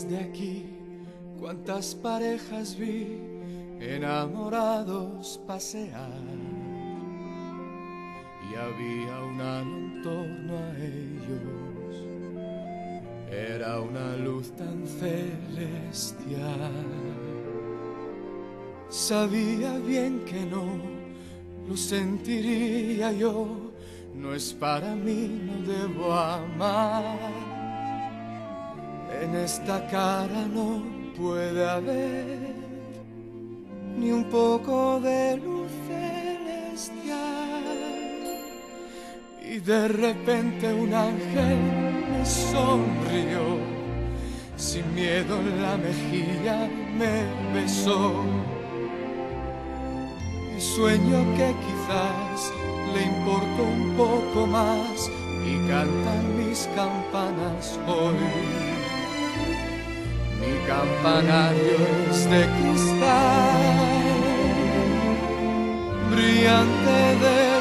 desde aquí cuántas parejas vi enamorados pasear, y había un halo en torno a ellos, era una luz tan celestial. Sabía bien que no lo sentiría yo, no es para mí, no debo amar. En esta cara no puede haber ni un poco de luz celestial. Y de repente un ángel me sonrió, sin miedo en la mejilla me besó. Y sueño que quizás le importó un poco más y cantan mis campanas hoy. Mi campanario es de cristal, brillante de